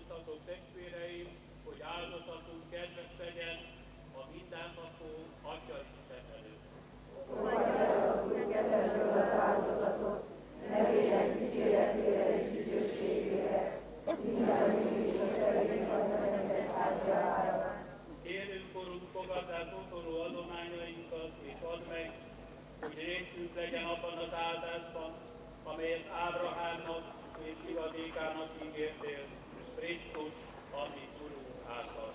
biztatok testvéreim, hogy áldozatunk kedves legyen a mindenható Atya Isten előtt. Fogadj el az Úr kezedből az áldozatot, nevének dicséretére és dicsőségére, minden és az egész az neked átjárára. Kérünk, Urunk, fogadd el pokoló adományainkat, és add meg, hogy részünk legyen abban az áldásban, amelyet Ábrahámnak és ivadékának ígértél, Krisztus, ami Urunk által.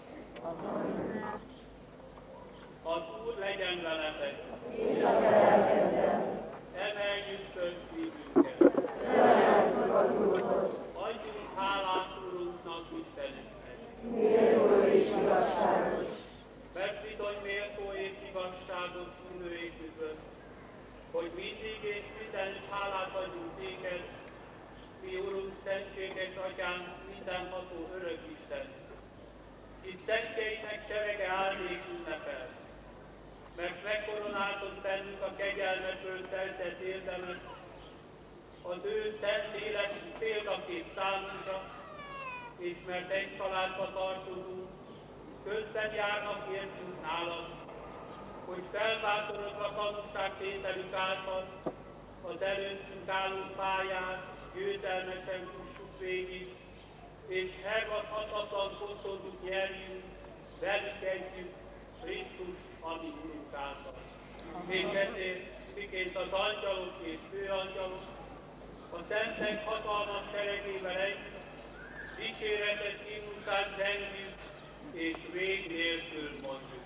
Az Úr legyen veletek! És a te lelkeddel. Emeljük föl szívünket! Felemeltük az Úrhoz. Adjunk hálát Urunknak, Istenünknek! Méltó és igazságos. Mert bizony méltó és igazságos, színű és üdvös, hogy mindig és mindenütt hálát adjunk néked, mi Urunk, szentséges Atyánk, mindenható örök Isten. Itt szentjeinek serege áll és ünnepel, mert megkoronázod bennünk a kegyelmetről szerzett érdemet, az ő szent életű példakép számunkra, és mert egy családba tartozunk, közben járnak értünk nálad, hogy felbátorodva tanúságtételük által az előttünk álló pályát győzelmesen fussuk végig, és hervadhatatlan koszorút nyerjünk, velük együtt Krisztus, ami Urunk által. És ezért, miként az angyalok és főangyalok, a szentek hatalmas seregével együtt, dicséretet hívután zengünk, és vég nélkül mondjuk.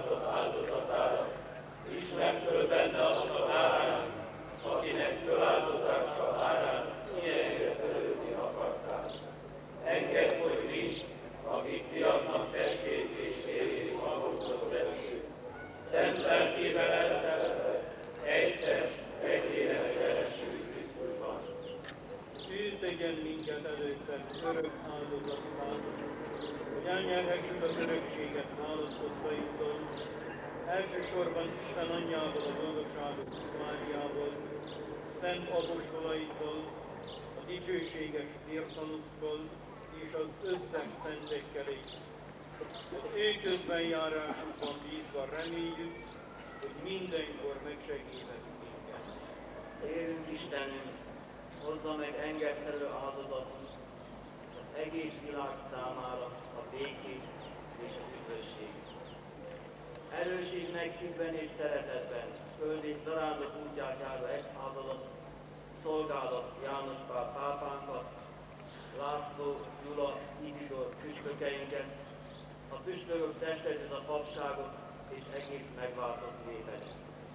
alázat áldozatára. Ismerd föl benne azt a bárányt, akinek föláldozása árán ilyenre törődni akartál. Engedd, hogy mi, akik fiadnak testét és vérét magukhoz vesszük, szent lelkével eltelepve, egy test, egy élet keressük Krisztusban. Ő tegyen minket előtted örök áldozatban, hogy elnyerhessük az örökséget választottaiktól, elsősorban Isten anyjával, a boldogságos Máriával, szent apostolaitól, a dicsőséges vértanukkal és az összes szentekkel is. Az ő közbenjárásukban bízva reméljük, hogy mindenkor megsegített minket. Élünk Istenünk, hozza meg engedhető áldozatot az egész világ számára a békét és az üdvösséget. Erősítsd meg hívben és szeretetben, földi zarándok útját járó egyházadat, szolgálat János Pál pápánkat, László, Gyula, Izidor püspökeinket, a püspökök testületét, a papságot és egész megváltott népet.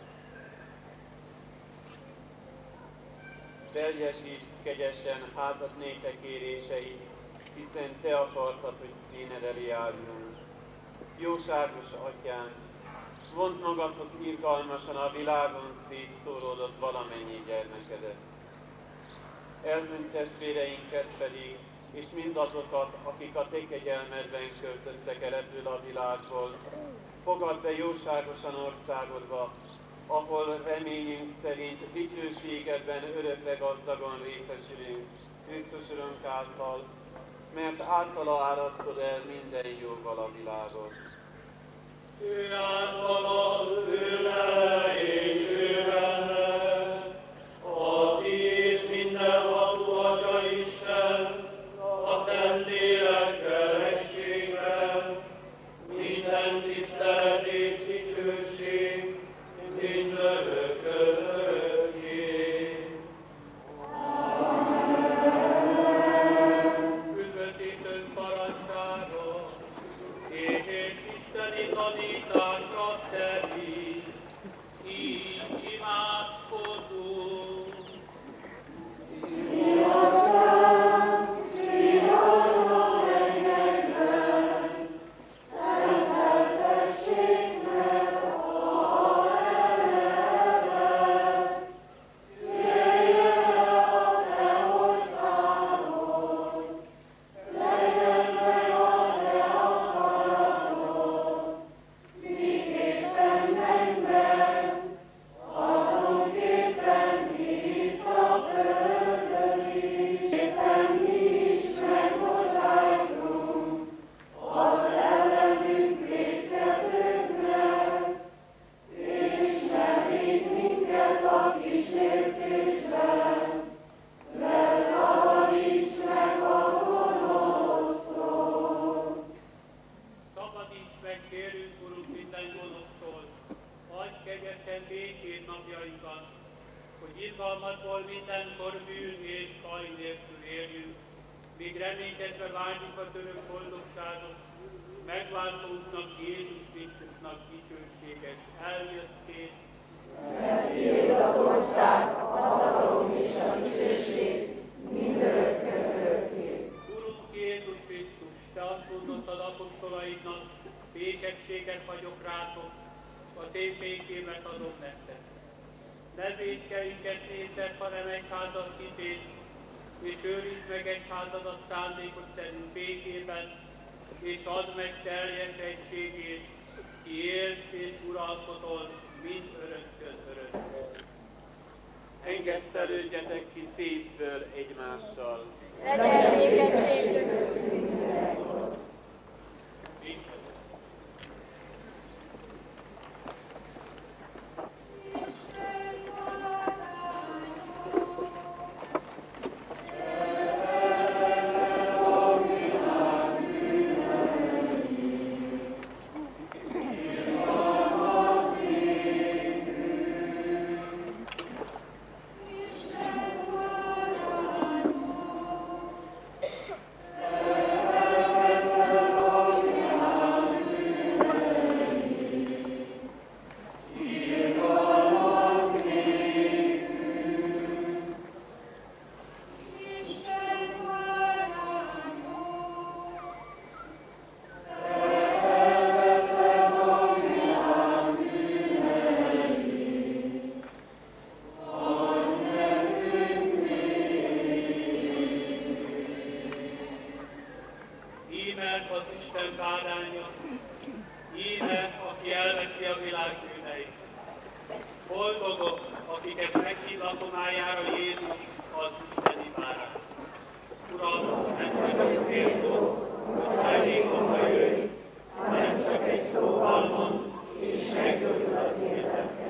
Teljesítsd kegyesen házad népe kéréseit, hiszen te akartad, hogy tényed elé járjunk. Jóságos atyánk, mondd magadhoz irgalmasan a világon szétszóródott valamennyi gyermekedet. Elhunyt testvéreinket pedig, és mindazokat, akik a te kegyelmedben költöztek el ebből a világból, fogadd be jóságosan országodba, ahol reményünk szerint dicsőségedben örökre gazdagon részesülünk Krisztus Urunk által, mert általa árasztod el minden jóval a világot. Ő általa, tőle és ő benne, a tiéd mindenható Atya Isten, a Szentlélekkel egységben, minden tisztelet és dicsőség, mindörökkön örökké. Üdvözítőnk parancssága, és isteni tanítása szerint így imádkozunk. Irgalmadból mindenkor bűn és baj nélkül éljünk, míg reménykedve várjuk az örök boldogságot, megváltónknak Jézus Krisztusnak dicsőséges eljöttét. Mert tiéd az ország, a hatalom és a dicsőség mindörökkön örökké. Urunk Jézus Krisztus, te azt mondottad apostolaidnak, békességet hagyok rátok, az én békémet adom nektek. Ne vétkeinket nézed, hanem egyházat hitét, és őrizd meg egyházadat szándékod szerint békében, és add meg teljes egységét, ki élsz és uralkodol, mind örökkön örökké. Engesztelődjetek ki szétből egymással. Legyen békesség köztünk mindenkor. Amen. aki elveszi a világ bűneit. Boldogok, akiket meghív lakomájára Jézus, az isteni bárány. Uram, nem vagyok méltó, hogy mellékomba jöjj, hanem csak egy szóval mond, és meggyógyul az életem.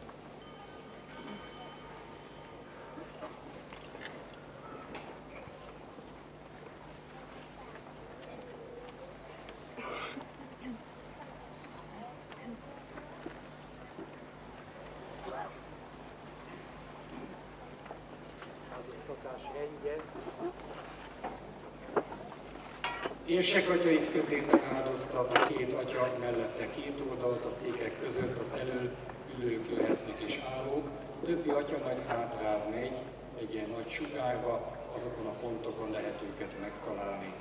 Érsekatyaik közé áldozta a két atya, mellette két oldalt a székek között, az elől ülők jöhetnek és állók, többi atya majd hátrább megy, egy ilyen nagy sugárba, azokon a pontokon lehet őket megtalálni.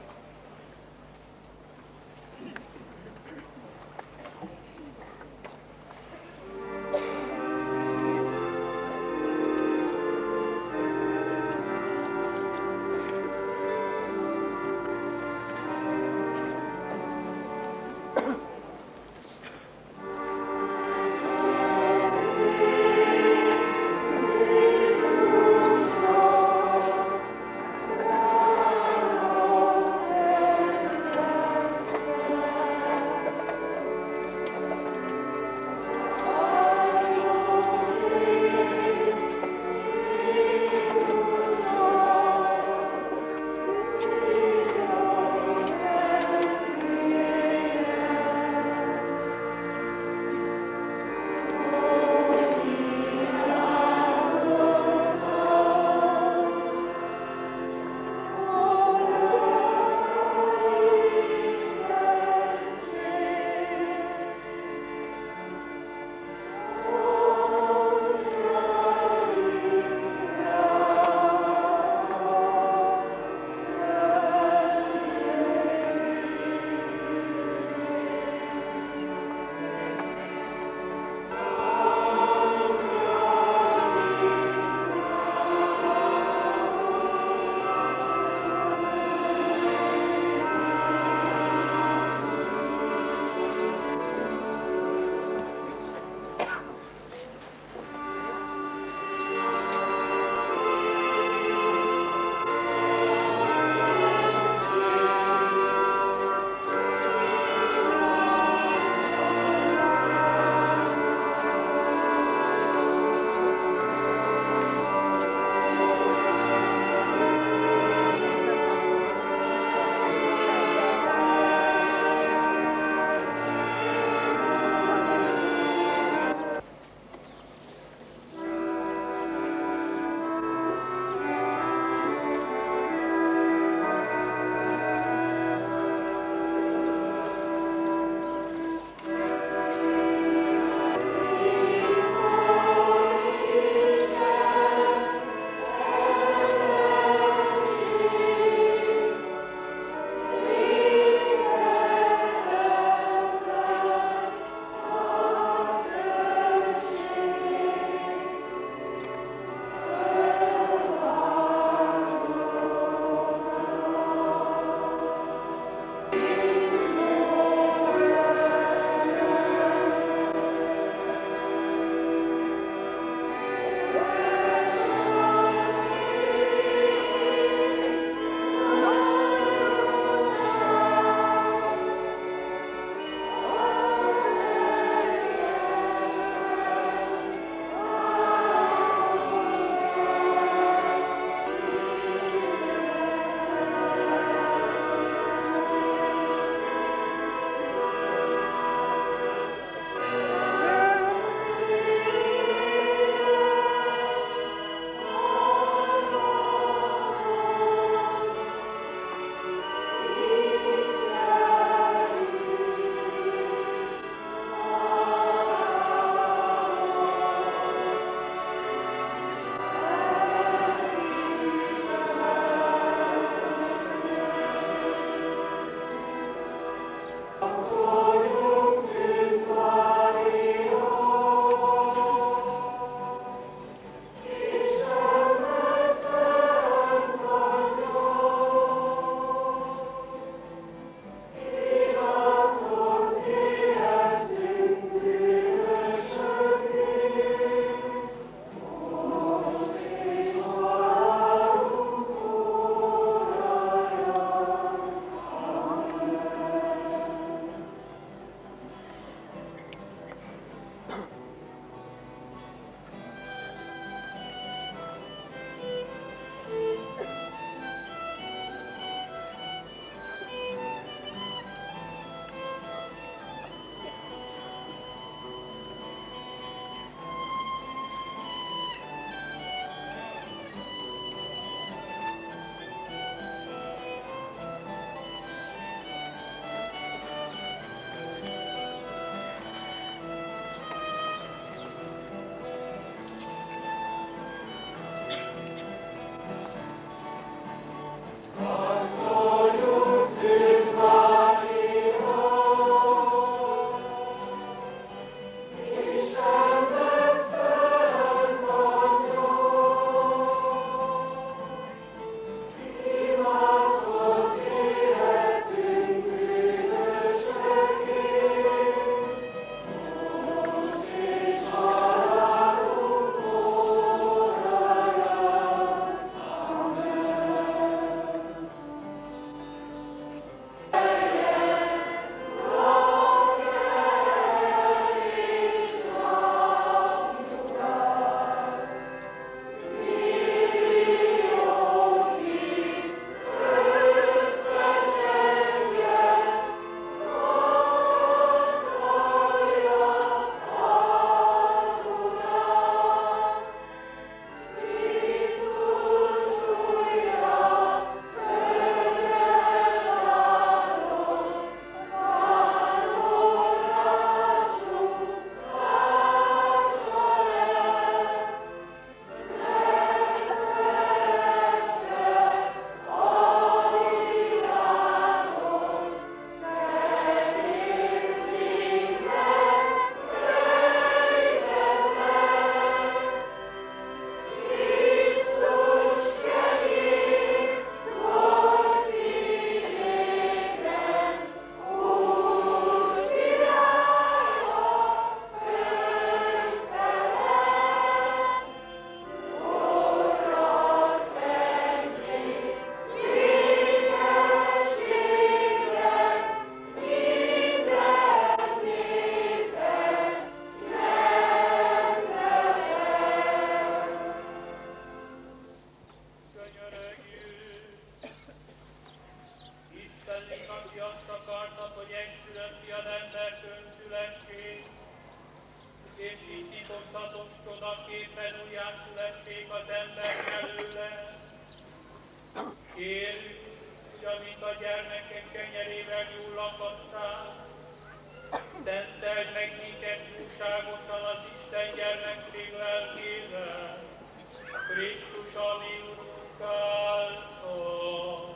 meg minket jóságosan az Isten gyermekség lelkével, Krisztus, a mi Urunk által.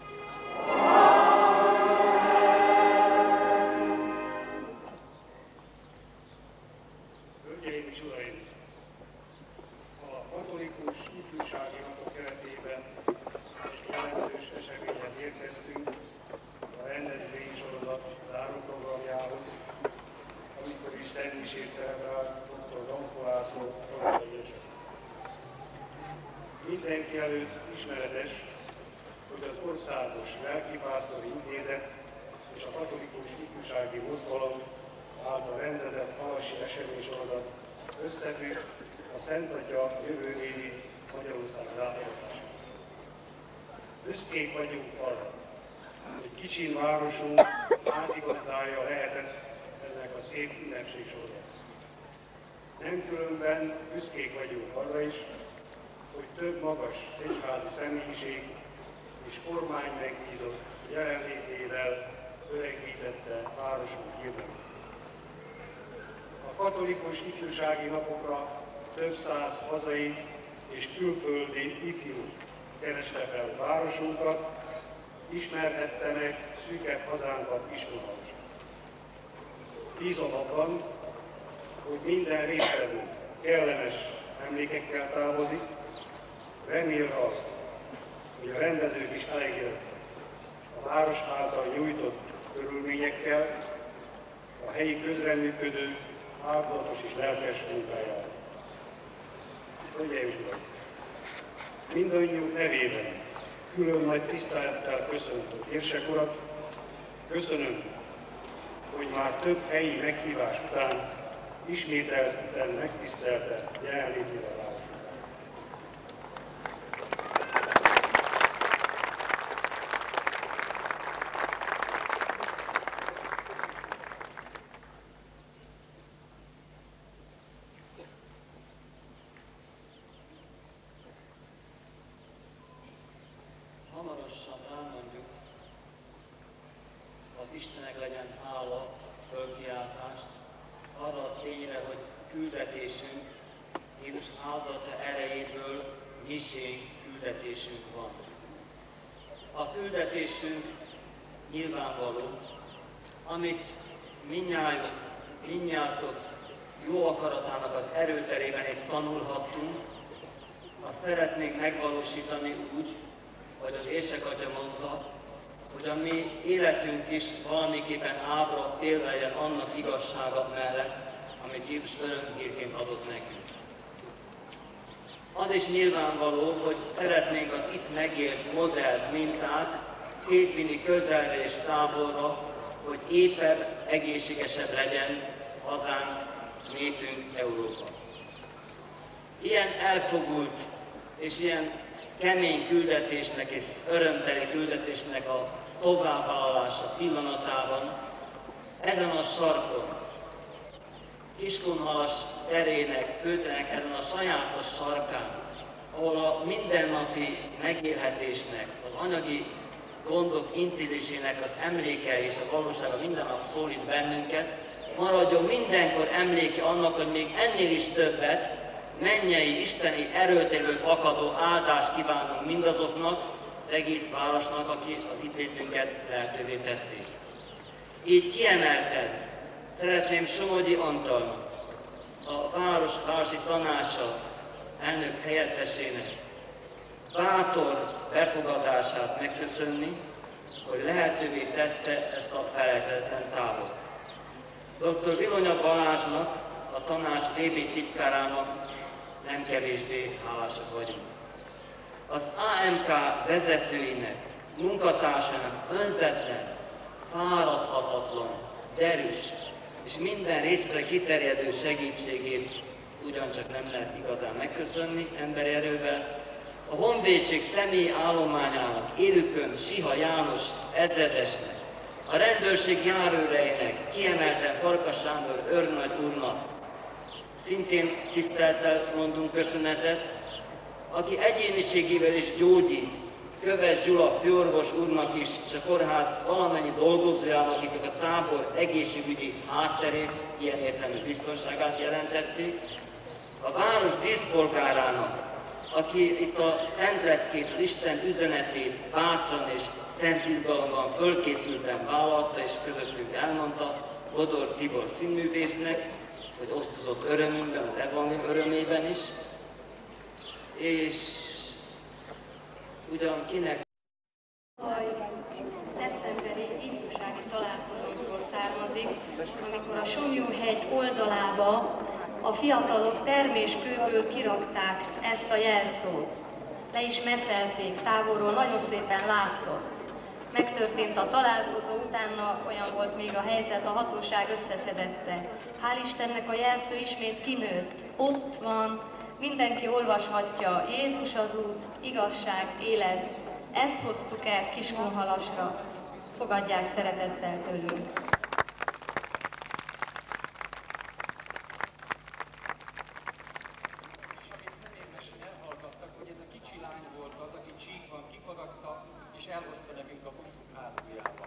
Hölgyeim és uraim! A katolikus ifjúsági napok keretében egy jelentős eseményen érkeztünk a rendezvényi sorozat záróprogramjához, amikor is szentmisét celebrált dr. Danko László korosztályi eset. Mindenki előtt ismeretes, hogy az Országos Lelkipásztori Intézet és a Katolikus Ifjúsági Mozgalom által rendezett havasi eseménysorozat összefügg a Szent Atya jövőbéli Magyarország látogatásával. Büszkék vagyunk arra, hogy kicsin városunk házigazdája lehetett ennek a szép ünnepségsorozatnak. Nem különben büszkék vagyunk arra is, hogy több magas egyházi személyiség és kormány megbízott jelenlétével öregítette városunk hírnevét. A katolikus ifjúsági napokra több száz hazai és külföldi ifjú kereste fel városunkat, ismerhette meg szűkebb hazánkat ismerhavasan. Bízom abban, hogy minden résztvevő kellemes emlékekkel távozik, remélve azt, hogy a rendezők is elégedettek a város által nyújtott körülményekkel, a helyi közreműködők áldozatos és lelkes munkájára. Hölgyeim és uraim! Mindannyiunk nevében külön nagy tisztelettel köszöntöm érsek urat, köszönöm, hogy már több helyi meghívás után ismételten megtisztelte jelenlétével városunkat. Hamarosan elmondjuk az Istennek legyen hála fölkiáltást arra a tényre, hogy küldetésünk, Jézus áldozata erejéből misénk, küldetésünk van. A küldetésünk nyilvánvaló, amit mindnyájtok jó akaratának az erőterében itt tanulhattunk, azt szeretnénk megvalósítani úgy, hogy az érsek-atya mondta, hogy a mi életünk is valamiképpen ábra példája annak igazsága mellett, amit Jézus örömhírként adott nekünk. Az is nyilvánvaló, hogy szeretnénk az itt megélt modellt, mintát szétvinni közelre és távolra, hogy épebb, egészségesebb legyen hazánk, népünk, Európa. Ilyen elfogult és ilyen kemény küldetésnek és örömteli küldetésnek a továbbvállalása pillanatában ezen a sarkon, Kiskunhalas terének, Főterenek ezen a sajátos sarkán, ahol a mindennapi megélhetésnek, az anyagi gondok intézésének az emléke és a valósága minden nap szólít bennünket, maradjon mindenkor emléke annak, hogy még ennél is többet, mennyei, isteni erőterül fakadó áldást kívánunk mindazoknak, az egész városnak, akik az itt létünket lehetővé tették. Így kiemelten szeretném Somogyi Antalnak, a városi tanácsa elnök helyettesének bátor befogadását megköszönni, hogy lehetővé tette ezt a felejthetetlen távot. Dr. Vilonya Balázsnak, a tanács TB titkárának nem kevésbé hálásak vagyunk. Az AMK vezetőinek, munkatársainak önzetlen, fáradhatatlan, derűs és minden részre kiterjedő segítségét ugyancsak nem lehet igazán megköszönni emberi erővel. A honvédség személyi állományának, Élükön Siha János ezredesnek, a rendőrség járőreinek, kiemelten Farkas Sándor őrnagy úrnak, szintén tisztelettel mondunk köszönetet, aki egyéniségével is gyógyít, Köves Gyula főorvos úrnak is, és a kórház valamennyi dolgozójának, akik a tábor egészségügyi hátterét, ilyen értelmű biztonságát jelentették, a város díszpolgárának, aki itt a Szent Leckét, az Isten üzenetét bátran és szent izgalomban fölkészülten vállalta és közöttünk elmondta, Bodor Tibor színművésznek, hogy osztozott örömünkben, az evangélium örömében is, és ugyan kinek szeptemberi ifjúsági találkozókról származik, amikor a Somlyó-hegy oldalába a fiatalok terméskőből kirakták ezt a jelszót. Le is messzelték, távolról nagyon szépen látszott. Megtörtént a találkozó, utána olyan volt még a helyzet, a hatóság összeszedette. Hál' Istennek a jelszó ismét kinőtt. Ott van, mindenki olvashatja, Jézus az út, igazság, élet. Ezt hoztuk el Kiskunhalasra. Fogadják szeretettel tőlünk. Elhozta nekünk a buszunk hátuljában.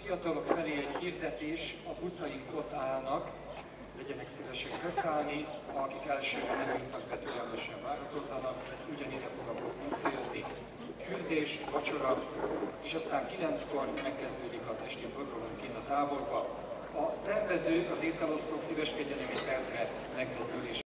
fiatalok felé egy hirdetés, a buszaink ott állnak, legyenek szívesek beszállni, akik elsőre nem jutnak be, türelmesen várakozzanak, ugyanide fog a busz visszajönni. Fürdés, vacsora, és aztán 9-kor megkezdődik az esti programunk kint a táborba. A szervezők, az ételosztók szíveskedjenek egy percre megbeszélés